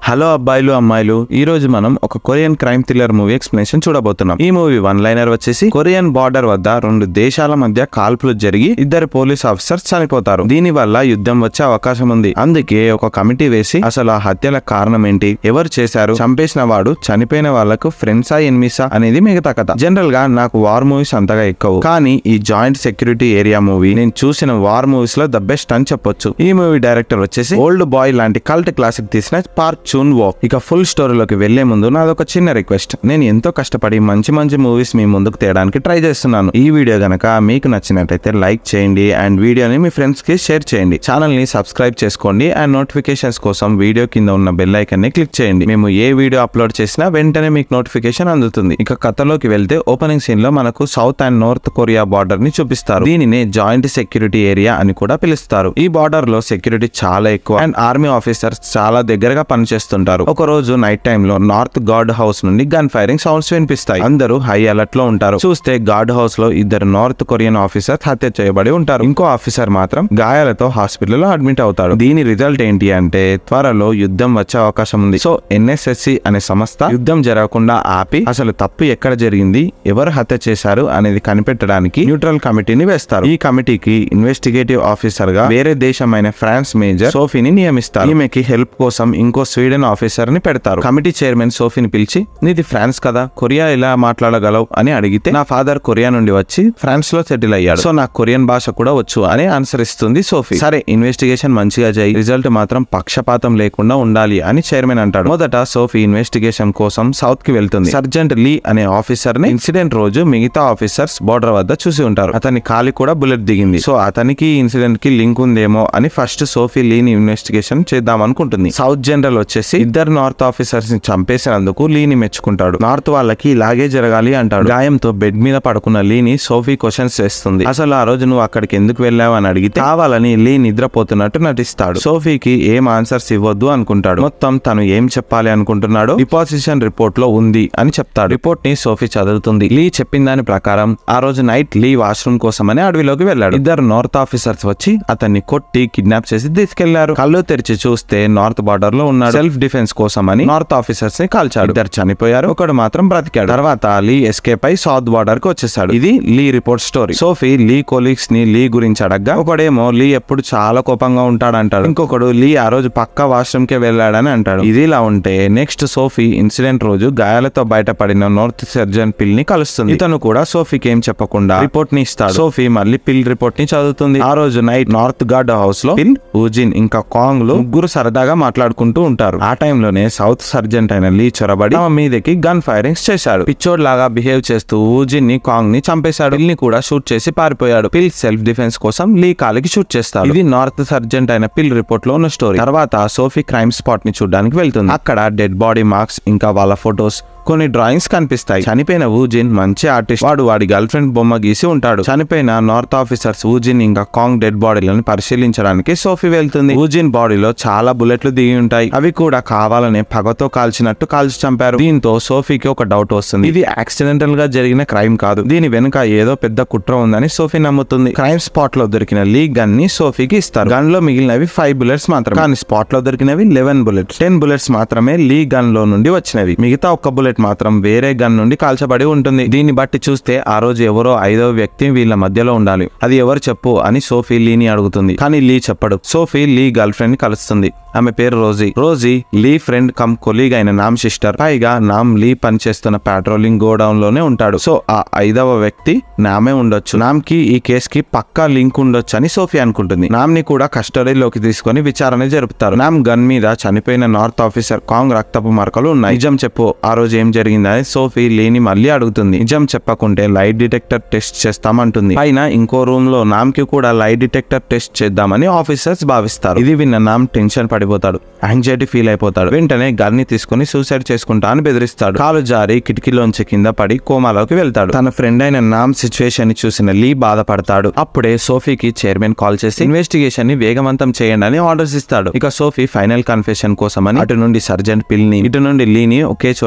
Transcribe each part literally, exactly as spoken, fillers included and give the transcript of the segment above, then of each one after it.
Hello అబ్బాయిలు అమ్మాయిలు, ఈ రోజు మనం ఒక Korean crime thriller movie explanation చూడబోతున్నాం. ఈ మూవీ వన్ లైనర్ వచ్చేసి కొరియన్ బార్డర్ వద్ద రెండు దేశాల మధ్య కాల్పులు జరిగి ఇద్దరు పోలీస్ ఆఫీసర్స్ చనిపోతారు. దీని వల్ల యుద్ధం వచ్చే అవకాశం ఉంది. అందుకే ఒక కమిటీ వేసి అసలు ఆ హత్యల కారణం ఏంటి, ఎవరు చేశారు, చంపేసిన వాడు చనిపోయిన వాళ్లకు ఫ్రెండ్సా ఎనిమిసా అనేది మిగతా కథ. జనరల్ గా నాకు వార్ మూవీస్ అంతగా ఎక్కువ, కానీ ఈ జాయింట్ సెక్యూరిటీ ఏరియా మూవీ నేను చూసిన వార్ మూవీస్ లో ద బెస్ట్ అని చెప్పొచ్చు. ఈ మూవీ డైరెక్టర్ వచ్చేసి ఓల్డ్ బాయ్ లాంటి కల్ట్ క్లాసిక్ తీసిన పార్క్ చూన్ వో. ఇక ఫుల్ స్టోరీలోకి వెళ్లే ముందు నాదొక చిన్న రిక్వెస్ట్. నేను ఎంతో కష్టపడి మంచి మంచి మూవీస్ మీ ముందుకు తేయడానికి ట్రై చేస్తున్నాను. ఈ వీడియో గనక మీకు నచ్చినట్లయితే లైక్ చేయండి అండ్ వీడియోని మీ ఫ్రెండ్స్ కి షేర్ చేయండి. ఛానల్ ని సబ్స్క్రైబ్ చేసుకోండి అండ్ నోటిఫికేషన్స్ కోసం వీడియో కింద ఉన్న బెల్ ఐకాన్ ని క్లిక్ చేయండి. మేము ఏ వీడియో అప్లోడ్ చేసినా వెంటనే మీకు నోటిఫికేషన్ అందుతుంది. ఇక కథలోకి వెళ్తే ఓపెనింగ్ సీన్ లో మనకు South and North Korea border ని చూపిస్తారు. దీనినే జాయింట్ సెక్యూరిటీ ఏరియా అని కూడా పిలుస్తారు. ఈ బార్డర్ లో సెక్యూరిటీ చాలా ఎక్కువ అండ్ ఆర్మీ ఆఫీసర్స్ చాలా దగ్గరగా పనిచేస్తుంటారు. ఒక రోజు నైట్ టైమ్ లో నార్త్ గార్డ్ హౌస్ నుండి గన్ ఫైరింగ్ సౌండ్స్ వినిపిస్తాయి. అందరూ హై అలర్ట్ లో ఉంటారు. చూస్తే గార్డ్ హౌస్ లో ఇద్దరు నార్త్ కొరియన్ ఆఫీసర్స్ హత్య చేయబడి ఉంటారు. ఇంకో ఆఫీసర్ మాత్రం గాయాలతో హాస్పిటల్ లో అడ్మిట్ అవుతాడు. దీని రిజల్ట్ ఏంటి అంటే త్వరలో యుద్ధం వచ్చే అవకాశం ఉంది. సో ఎన్ఎస్ఎస్సి అనే సంస్థ యుద్ధం జరగకుండా ఆపి అసలు తప్పు ఎక్కడ జరిగింది, ఎవరు హత్య చేశారు అనేది కనిపెట్టడానికి న్యూట్రల్ కమిటీని వేస్తారు. ఈ కమిటీకి ఇన్వెస్టిగేటివ్ ఆఫీసర్ గా వేరే దేశమైన ఫ్రాన్స్ మేజర్ సోఫీని నియమిస్తారు. ఈమెకి హెల్ప్ కోసం ఇంకో స్వీడన్ ఆఫీసర్ ని పెడతారు. కమిటీ చైర్మన్ సోఫీని పిలిచి, నీది ఫ్రాన్స్ కదా, కొరియా ఎలా మాట్లాడగలవు అని అడిగితే, నా ఫాదర్ కొరియా నుండి వచ్చి ఫ్రాన్స్ లో సెటిల్ అయ్యాడు, సో నాకు కొరియన్ భాష కూడా వచ్చు అని ఆన్సర్ ఇస్తుంది సోఫీ. సరే, ఇన్వెస్టిగేషన్ మంచిగా చేయి, రిజల్ట్ మాత్రం పక్షపాతం లేకుండా ఉండాలి అని చైర్మన్ అంటాడు. మొదట సోఫీ ఇన్వెస్టిగేషన్ కోసం సౌత్ కి వెళ్తుంది. సర్జెంట్ లీ అనే ఆఫీసర్ ని ఇన్సిడెంట్ రోజు మిగతా ఆఫీసర్స్ బోర్డర్ వద్ద చూసి ఉంటారు. అతని కాలి కూడా బుల్లెట్ దిగింది. సో అతనికి ఇన్సిడెంట్ కి లింక్ ఉందేమో అని ఫస్ట్ సోఫీ లీని ఇన్వెస్టిగేషన్ చేద్దాం అనుకుంటుంది. సౌత్ జనరల్ వచ్చేసి ఇద్దరు నార్త్ ఆఫీసర్స్ ని చంపేసినందుకు లీని మెచ్చుకుంటాడు. నార్త్ వాళ్ళకి ఇలాగే జరగాలి అంటాడు. గాయంతో బెడ్ మీద పడుకున్న లీని సోఫీ క్వశ్చన్స్ చేస్తుంది. అసలు ఆ రోజు నువ్వు అక్కడికి ఎందుకు వెళ్ళావు అని అడిగితే కావాలని లీ నిద్రపోతున్నట్టు నటిస్తాడు. సోఫీకి ఏం ఆన్సర్స్ ఇవ్వద్దు అనుకుంటాడు. మొత్తం తను ఏం చెప్పాలి అనుకుంటున్నాడో డిపాజిషన్ రిపోర్ట్ లో ఉంది అని చెప్తాడు. రిపోర్ట్ ని సోఫీ చదువుతుంది. లీ చెప్పిన దాని ప్రకారం ఆ రోజు నైట్ లీ వాష్రూమ్ కోసమని అడవిలోకి వెళ్ళాడు. ఇద్దరు నార్త్ ఆఫీసర్స్ వచ్చి అతన్ని కొట్టి కిడ్నాప్ చేసి తీసుకెళ్లారు. కళ్ళు తెరిచి చూస్తే నార్త్ బార్డర్ లో ఉన్నాడు. సెల్ఫ్ డిఫెన్స్ కోసం అని నార్త్ ఆఫీసర్స్ ని కాల్చాడు. ఇద్దరు చనిపోయారు, ఒకడు మాత్రం బ్రతికాడు. తర్వాత లీ ఎస్కేప్ అయి సౌత్ బార్డర్ కి వచ్చేసాడు. ఇది Lee report story. Sophie Lee colleagues ని లీ గురించి అడగ్గా ఒకడేమో లీ ఎప్పుడు చాలా కోపంగా ఉంటాడు అంటాడు. ఇంకొకడు లీ ఆ రోజు పక్కా వాష్రూమ్ కి వెళ్ళాడని అంటాడు. ఇది ఇలా ఉంటే నెక్స్ట్ సోఫీ ఇన్సిడెంట్ రోజు గాయాలతో బయటపడిన నార్త్ సర్జన్ పిల్ ని కలుస్తుంది. ఇతను కూడా సోఫీకి ఏం చెప్పకుండా రిపోర్ట్ ని ఇస్తాడు. సోఫీ మళ్ళీ పిల్ రిపోర్ట్ ని చదువుతుంది. ఆ రోజు నైట్ నార్త్ గార్డ్ హౌస్ లో పిల్, ఊజిన్ ఇంకా కాంగ్ లో ముగ్గురు సరదాగా మాట్లాడుకుంటూ ఉంటారు. ఆ టైంలోనే సౌత్ సర్జెంట్ అయిన లీ చొరబడి తమ మీదకి గన్ ఫైరింగ్స్ చేశాడు. పిచ్చోడ్ లాగా బిహేవ్ చేస్తూ ఊజిన్ ని కాంగ్ ని చంపేశాడు. పిల్ ని కూడా షూట్ చేసి పారిపోయాడు. పిల్ సెల్ఫ్ డిఫెన్స్ కోసం లీ కాలికి షూట్ చేస్తాడు. ఇది నార్త్ సర్జెంట్ అయిన పిల్ రిపోర్ట్ లో ఉన్న స్టోరీ. తర్వాత సోఫీ క్రైమ్ స్పాట్ ని చూడడానికి వెళ్తుంది. అక్కడ డెడ్ బాడీ మార్క్స్ ఇంకా వాళ్ళ ఫొటోస్, కొన్ని డ్రాయింగ్స్ కనిపిస్తాయి. చనిపోయిన ఊజిన్ మంచి ఆర్టిస్ట్. వాడు వాడి గర్ల్ ఫ్రెండ్ బొమ్మ గీసి ఉంటాడు. చనిపోయిన నార్త్ ఆఫీసర్స్ ఊజిన్ ఇంకా కాంగ్ డెడ్ బాడీలను పరిశీలించడానికి సోఫీ వెళ్తుంది. ఊజిన్ బాడీలో చాలా బుల్లెట్లు దిగి ఉంటాయి. అవి కూడా కావాలనే పగతో కాల్చినట్టు కాల్చి చంపారు. దీంతో సోఫీకి ఒక డౌట్ వస్తుంది. ఇది యాక్సిడెంటల్ గా జరిగిన క్రైమ్ కాదు, దీని వెనుక ఏదో పెద్ద కుట్ర ఉందని సోఫీ నమ్ముతుంది. క్రైమ్ స్పాట్ లో దొరికిన లీ గన్ ని సోఫీకి ఇస్తారు. గన్ లో మిగిలినవి ఫైవ్ బుల్లెట్స్ మాత్రమే, కానీ స్పాట్ లో దొరికినవి లెవెన్ బుల్లెట్స్. టెన్ బుల్లెట్స్ మాత్రమే లీ గన్ లో నుండి వచ్చినవి. మిగతా ఒక్క బుల్లెట్ మాత్రం వేరే గన్ నుండి కాల్చబడి ఉంటుంది. దీన్ని బట్టి చూస్తే ఆ రోజు ఎవరో ఐదవ వ్యక్తి వీళ్ళ మధ్యలో ఉండాలి. అది ఎవరు చెప్పు అని సోఫీ లీని అడుగుతుంది. కానీ లీ చెప్పడు. సోఫీ లీ గర్ల్ ఫ్రెండ్ ని కలుస్తుంది. ఆమె పేరు Rosie. Rosie Lee friend come colleague అయిన నామ్ సిస్టర్. పైగా నామ్ లీ పనిచేస్తున్న పెట్రోలింగ్ గోడౌన్ లోనే ఉంటాడు. సో ఆ ఐదవ వ్యక్తి నామే ఉండొచ్చు. నామ్ కి ఈ కేస్ కి పక్కా లింక్ ఉండొచ్చు అని సోఫీ అనుకుంటుంది. నామ్ ని కూడా కస్టడీలోకి తీసుకుని విచారణ జరుపుతారు. నామ్ గన్ మీద చనిపోయిన నార్త్ ఆఫీసర్ కాంగ్ రక్తపు మార్కలు ఉన్నాయి. నిజం చెప్పు, ఆ రోజు ఏం జరిగిందని సోఫీ లీని మళ్ళీ అడుగుతుంది. నిజం చెప్పకుంటే లైట్ డిటెక్టర్ టెస్ట్ చేస్తామంటుంది. పైన ఇంకో రూమ్ లో నామ్ కి కూడా లైట్ డిటెక్టర్ టెస్ట్ చేద్దామని ఆఫీసర్స్ భావిస్తారు. ఇది విన్న నామ్ టెన్షన్ పడిపోతాడు, యాంగ్జైటీ ఫీల్ అయిపోతాడు. వెంటనే గన్ ని తీసుకుని సూసైడ్ చేసుకుంటా అని బెదిరిస్తాడు. కాలు జారి కిటికీలోంచి కింద పడి కోమాలోకి వెళ్తాడు. తన ఫ్రెండ్ అయిన నామ్ సిచ్యువేషన్ ని చూసిన లీ బాధపడతాడు. అప్పుడే సోఫీకి చైర్మన్ కాల్ చేసి ఇన్వెస్టిగేషన్ ని వేగవంతం చేయండి అని ఆర్డర్స్ ఇస్తాడు. ఇక సోఫీ ఫైనల్ కన్ఫెషన్ కోసమని అటు నుండి సర్జెంట్ పిల్ ని ఇటు నుండి లీని ఒకే చోట విచారణ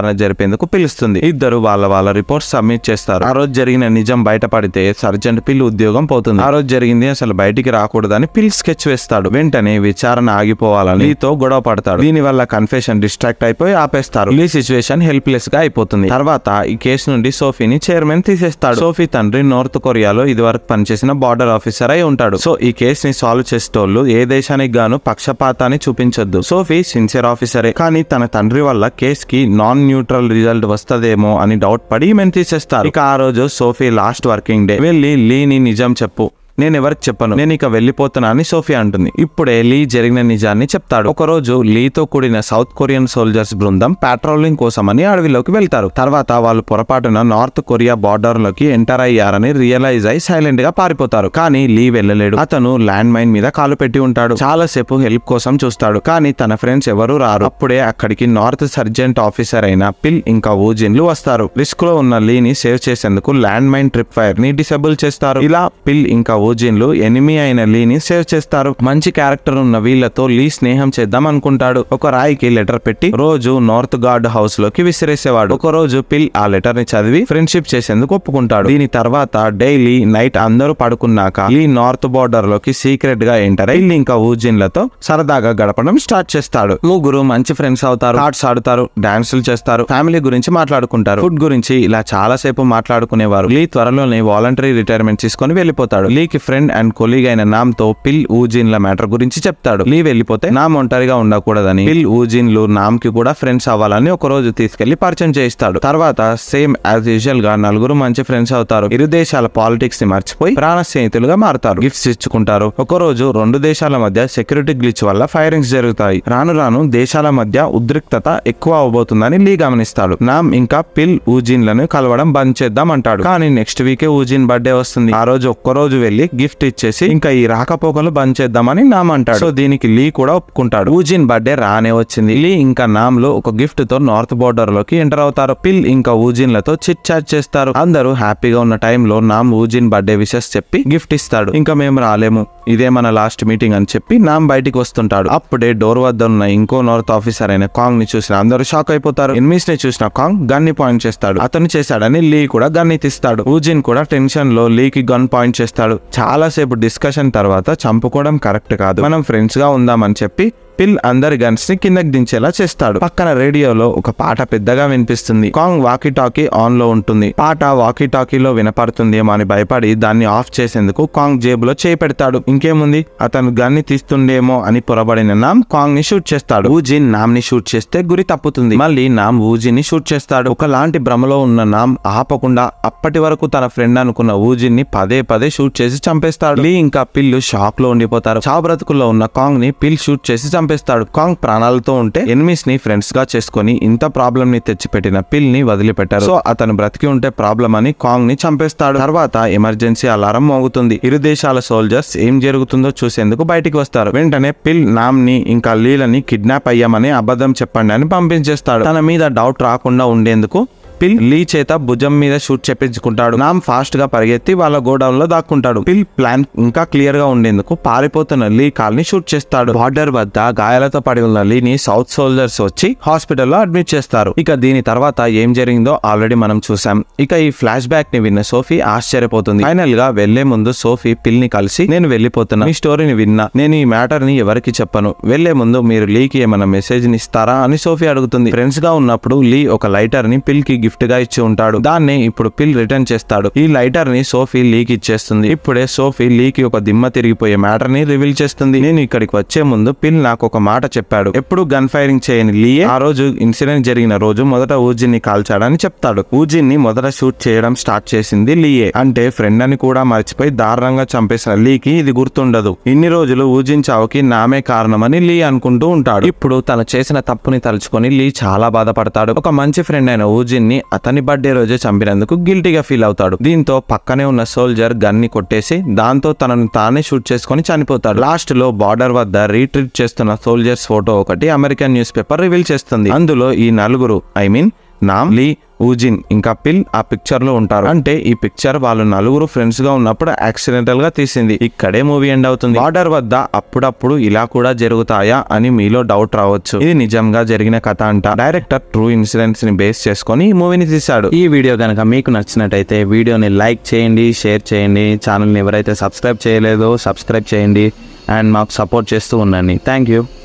విచారణ జరిపేందుకు పిలుస్తుంది. ఇద్దరు వాళ్ళ వాళ్ళ రిపోర్ట్స్ సబ్మిట్ చేస్తారు. ఆ రోజు జరిగిన నిజం బయటపడితే సర్జెంట్ పిల్ ఉద్యోగం పోతుంది. ఆ రోజు జరిగింది అసలు బయటికి రాకూడదని పిల్ స్కెచ్ వేస్తాడు. వెంటనే విచారణ ఆగిపోవాలని లీతో గొడవ పడతాడు. దీని వల్ల కన్ఫెషన్ డిస్ట్రాక్ట్ అయిపోయి ఆపేస్తారు. లీ సిచ్యువేషన్ హెల్ప్లెస్ గా అయిపోతుంది. తర్వాత ఈ కేసు నుండి సోఫీని చైర్మన్ తీసేస్తాడు. సోఫీ తండ్రి నార్త్ కొరియాలో ఇది వరకు పనిచేసిన బార్డర్ ఆఫీసర్ అయి ఉంటాడు. సో ఈ కేసు ని సాల్వ్ చేసేటోళ్ళు ఏ దేశానికి గాను పక్షపాతాన్ని చూపించొద్దు. సోఫీ సిన్సియర్ ఆఫీసరే, కానీ తన తండ్రి వల్ల కేస్ కి నాన్ న్యూట్రల్ రిజల్ట్ వస్తదేమో అని డౌట్ పడి ఈమెను తీసేస్తారు. ఇక ఆ రోజు సోఫీ లాస్ట్ వర్కింగ్ డే. వెళ్ళి లీని నిజం చెప్పు, నేను ఎవరికి చెప్పను, నేను ఇక వెళ్ళిపోతున్నా అని సోఫీ అంటుంది. ఇప్పుడే లీ జరిగిన నిజాన్ని చెప్తాడు. ఒక రోజు లీతో కూడిన సౌత్ కొరియన్ సోల్జర్స్ బృందం పాట్రోలింగ్ కోసమని అడవిలోకి వెళ్తారు. తర్వాత వాళ్ళు పొరపాటున నార్త్ కొరియా బార్డర్ లోకి ఎంటర్ అయ్యారని రియలైజ్ అయి సైలెంట్ గా పారిపోతారు. కానీ లీ వెళ్ళలేడు. అతను ల్యాండ్ మైన్ మీద కాలు పెట్టి ఉంటాడు. చాలా సేపు హెల్ప్ కోసం చూస్తాడు, కానీ తన ఫ్రెండ్స్ ఎవరు రారు. అప్పుడే అక్కడికి నార్త్ సర్జెంట్ ఆఫీసర్ అయిన పిల్ ఇంకా ఊజిన్లు వస్తారు. రిస్క్ లో ఉన్న లీని సేవ్ చేసేందుకు ల్యాండ్ మైన్ ట్రిప్ ఫైర్ ని డిసేబుల్ చేస్తారు. ఇలా పిల్ ఇంకా ఊజిన్లు ఎనిమీ అయిన లీని సేవ్ చేస్తారు. మంచి క్యారెక్టర్ ఉన్న వీళ్లతో లీ స్నేహం చేద్దాం అనుకుంటాడు. ఒక రాయికి లెటర్ పెట్టి రోజు నార్త్ గార్డ్ హౌస్ లోకి విసిరేసేవాడు. ఒక రోజు పిల్ ఆ లెటర్ ని చదివి ఫ్రెండ్షిప్ చేసేందుకు ఒప్పుకుంటాడు. దీని తర్వాత డైలీ నైట్ అందరూ పడుకున్నాక లీ నార్త్ బార్డర్ లోకి సీక్రెట్ గా ఎంటర్ అయి ఇంకా ఊజిన్లతో సరదాగా గడపడం స్టార్ట్ చేస్తాడు. ముగ్గురు మంచి ఫ్రెండ్స్ అవుతారు. కార్డ్స్ ఆడుతారు, డాన్సులు చేస్తారు, ఫ్యామిలీ గురించి మాట్లాడుకుంటారు, ఫుడ్ గురించి ఇలా చాలా సేపు మాట్లాడుకునేవారు. లీ త్వరలోనే వాలంటరీ రిటైర్మెంట్ తీసుకుని వెళ్లిపోతాడు. లీకి ఫ్రెండ్ అండ్ కొలీగ్ అయిన నామ్ తో పిల్ ఊజిన్ల మ్యాటర్ గురించి చెప్తాడు. లీ వెళ్లిపోతే నామ్ ఒంటరిగా ఉండకూడదని పిల్ ఊజిన్లు నామ్ కి కూడా ఫ్రెండ్స్ అవ్వాలని ఒక రోజు తీసుకెళ్లి పరిచయం చేయిస్తాడు. తర్వాత సేమ్ యాజ్ యూజువల్ గా నలుగురు మంచి ఫ్రెండ్స్ అవుతారు. ఇరు దేశాల పాలిటిక్స్ ని మర్చిపోయి ప్రాణ స్నేహితులుగా మారుతారు. గిఫ్ట్స్ ఇచ్చుకుంటారు. ఒక రోజు రెండు దేశాల మధ్య సెక్యూరిటీ గ్లిచ్ వల్ల ఫైరింగ్స్ జరుగుతాయి. రాను రాను దేశాల మధ్య ఉద్రిక్తత ఎక్కువ అవబోతుందని లీ గమనిస్తాడు. నామ్ ఇంకా పిల్ ఊజిన్లను కలవడం బంద్ చేద్దాం అంటాడు. కానీ నెక్స్ట్ వీకే ఊజిన్ బర్త్డే వస్తుంది. ఆ రోజు ఒక్క రోజు వెళ్లి గిఫ్ట్ ఇచ్చేసి ఇంకా ఈ రాకపోకలు బంద్ చేద్దామని నామ్ అంటాడు. సో దీనికి లీ కూడా ఒప్పుకుంటాడు. ఊజిన్ బర్త్డే రానే వచ్చింది. లీ ఇంకా నామ్ లో ఒక గిఫ్ట్ తో నార్త్ బోర్డర్ లోకి ఎంటర్ అవుతారు. పిల్ ఇంకా ఊజిన్లతో చిట్ చాట్ చేస్తారు. అందరూ హ్యాపీగా ఉన్న టైంలో నామ్ ఊజిన్ బర్త్డే విషెస్ చెప్పి గిఫ్ట్ ఇస్తాడు. ఇంకా మేము రాలేము, ఇదే మన లాస్ట్ మీటింగ్ అని చెప్పి నామ్ బయటికి వస్తుంటాడు. అప్పుడే డోర్ వద్ద ఉన్న ఇంకో నార్త్ ఆఫీసర్ అయిన కాంగ్ ని చూసిన అందరూ షాక్ అయిపోతారు. ఎనిమిస్ ని చూసిన కాంగ్ గన్ ని పాయింట్ చేస్తాడు. అతను చేశాడని లీ కూడా గన్ ని తీస్తాడు. ఊజిన్ కూడా టెన్షన్ లో లీకి గన్ పాయింట్ చేస్తాడు. చాలా సేపు డిస్కషన్ తర్వాత చంపుకోవడం కరెక్ట్ కాదు, మనం ఫ్రెండ్స్ గా ఉందామని చెప్పి పిల్ అందరి గన్స్ ని కిందకి దించేలా చేస్తాడు. పక్కన రేడియోలో ఒక పాట పెద్దగా వినిపిస్తుంది. కాంగ్ వాకీ టాకీ ఆన్ లో ఉంటుంది. పాట వాకీ టాకీలో వినపడుతుందేమో అని భయపడి దాన్ని ఆఫ్ చేసేందుకు కాంగ్ జేబులో చేయి పెడతాడు. ఇంకేముంది, అతను గన్ ని తీస్తుండేమో అని పొరబడిన నామ్ కాంగ్ ని షూట్ చేస్తాడు. ఊజిన్ నామ్ ని షూట్ చేస్తే గురి తప్పుతుంది. మళ్ళీ నామ్ ఊజిన్ ని షూట్ చేస్తాడు. ఒకలాంటి భ్రమలో ఉన్న నామ్ ఆపకుండా అప్పటి వరకు తన ఫ్రెండ్ అనుకున్న ఊజిన్ ని పదే పదే షూట్ చేసి చంపేస్తాడు. లీ ఇంకా పిల్ షాక్ లో ఉండిపోతారు. చావు బ్రతుకుల్లో ఉన్న కాంగ్ ని పిల్ షూట్ చేసి చంపేస్తాడు. కాంగ్ ప్రాణాలతో ఉంటే ఎనిమిస్ ని ఫ్రెండ్స్ గా చేసుకుని ఇంత ప్రాబ్లం ని తెచ్చిపెట్టిన పిల్ ని వదిలిపెట్టారు. సో అతను బ్రతికి ఉంటే ప్రాబ్లం అని కాంగ్ ని చంపేస్తాడు. తర్వాత ఎమర్జెన్సీ అలారం మోగుతుంది. ఇరు దేశాల సోల్జర్స్ ఏం జరుగుతుందో చూసేందుకు బయటికి వస్తారు. వెంటనే పిల్ నామ్ ని ఇంకా లీలని కిడ్నాప్ అయ్యామని అబద్ధం చెప్పండి అని పంపించేస్తాడు. తన మీద డౌట్ రాకుండా ఉండేందుకు పిల్ లీ చేత భుజం మీద షూట్ చెప్పించుకుంటాడు. నామ్ ఫాస్ట్ గా పరిగెత్తి వాళ్ళ గోడౌన్ లో దాక్కుంటాడు. పిల్ ప్లాన్ ఇంకా క్లియర్ గా ఉండేందుకు పారిపోతున్న లీ కాల్ ని షూట్ చేస్తాడు. బార్డర్ వద్ద గాయాలతో పడి ఉన్న లీని సౌత్ సోల్జర్స్ వచ్చి హాస్పిటల్లో అడ్మిట్ చేస్తారు. ఇక దీని తర్వాత ఏం జరిగిందో ఆల్రెడీ మనం చూసాం. ఇక ఈ ఫ్లాష్ బ్యాక్ ని విన్న సోఫీ ఆశ్చర్యపోతుంది. ఫైనల్ గా వెళ్లే ముందు సోఫీ పిల్ ని కలిసి నేను వెళ్లిపోతున్నా, మీ స్టోరీని విన్నా, నేను ఈ మ్యాటర్ ని ఎవరికి చెప్పను, వెళ్లే ముందు మీరు లీకి ఏమైనా మెసేజ్ ని ఇస్తారా అని సోఫీ అడుగుతుంది. ఫ్రెండ్స్ గా ఉన్నప్పుడు లీ ఒక లైటర్ ని పిల్ కి గిఫ్ట్ గా ఇచ్చి ఉంటాడు. దాన్ని ఇప్పుడు పిల్ రిటర్న్ చేస్తాడు. ఈ లైటర్ ని సోఫీ లీకి ఇచ్చేస్తుంది. ఇప్పుడే సోఫీ లీకి ఒక దిమ్మ తిరిగిపోయే మ్యాటర్ ని రివీల్ చేస్తుంది. నేను ఇక్కడికి వచ్చే ముందు పిల్ నాకు ఒక మాట చెప్పాడు. ఎప్పుడు గన్ ఫైరింగ్ చేయని లీయే ఆ రోజు ఇన్సిడెంట్ జరిగిన రోజు మొదట ఊజిన్ ని కాల్చాడని చెప్తాడు. ఊజిన్ ని మొదట షూట్ చేయడం స్టార్ట్ చేసింది లీయే. అంటే ఫ్రెండ్ అని కూడా మర్చిపోయి దారుణంగా చంపేసిన లీకి ఇది గుర్తుండదు. ఇన్ని రోజులు ఊజిన్ చావుకి నామే కారణమని లీ అనుకుంటూ ఉంటాడు. ఇప్పుడు తను చేసిన తప్పుని తలుచుకొని లీ చాలా బాధపడతాడు. ఒక మంచి ఫ్రెండ్ అయిన ఊజిన్ ని అతని బర్త్డే రోజే చంపినందుకు గిల్టీగా ఫీల్ అవుతాడు. దీంతో పక్కనే ఉన్న సోల్జర్ గన్ ని కొట్టేసి దాంతో తనను తానే షూట్ చేసుకుని చనిపోతాడు. లాస్ట్ లో బార్డర్ వద్ద రీట్రీట్ చేస్తున్న సోల్జర్స్ ఫోటో ఒకటి అమెరికన్ న్యూస్ పేపర్ రివీల్ చేస్తుంది. అందులో ఈ నలుగురు ఐ మీన్ నామ్, లీ, ఊజిన్ ఇంకా పిల్ ఆ పిక్చర్ లో ఉంటారు. అంటే ఈ పిక్చర్ వాళ్ళు నలుగురు ఫ్రెండ్స్ గా ఉన్నప్పుడు యాక్సిడెంటల్ గా తీసింది. ఇక్కడే మూవీ ఎండ్ అవుతుంది. బార్డర్ వద్ద అప్పుడప్పుడు ఇలా కూడా జరుగుతాయా అని మీలో డౌట్ రావచ్చు. ఇది నిజంగా జరిగిన కథ అంట. డైరెక్టర్ ట్రూ ఇన్సిడెంట్స్ ని బేస్ చేసుకొని ఈ మూవీని తీశాడు. ఈ వీడియో కనుక మీకు నచ్చినట్టయితే వీడియోని లైక్ చేయండి, షేర్ చేయండి. ఛానల్ ని ఎవరైతే సబ్స్క్రైబ్ చేయలేదో సబ్స్క్రైబ్ చేయండి అండ్ మాకు సపోర్ట్ చేస్తూ ఉండండి. Thank you.